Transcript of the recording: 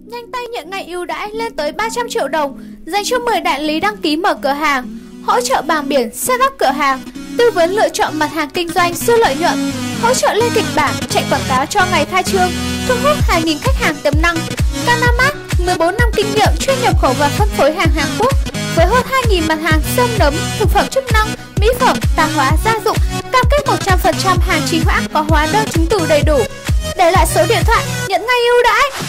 Nhanh tay nhận ngày ưu đãi lên tới 300 triệu đồng dành cho 10 đại lý đăng ký mở cửa hàng, hỗ trợ bảng biển setup cửa hàng, tư vấn lựa chọn mặt hàng kinh doanh siêu lợi nhuận, hỗ trợ lên kịch bản chạy quảng cáo cho ngày khai trương, thu hút hàng nghìn khách hàng tiềm năng. Canamat 14 năm kinh nghiệm chuyên nhập khẩu và phân phối hàng Hàn Quốc với hơn 2.000 mặt hàng xâm nấm, thực phẩm chức năng, mỹ phẩm, tạp hóa, gia dụng, cam kết 100% hàng chính hãng có hóa đơn chứng từ đầy đủ. Để lại số điện thoại nhận ngay ưu đãi.